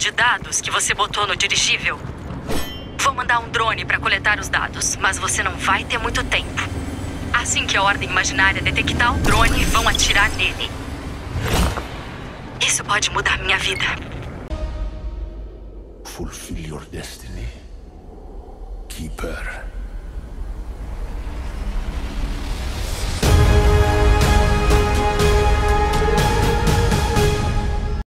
de dados que você botou no dirigível? Vou mandar um drone para coletar os dados, mas você não vai ter muito tempo. Assim que a Ordem Imaginária detectar o drone, vão atirar nele. Isso pode mudar minha vida. Fulfill your destiny, Keeper.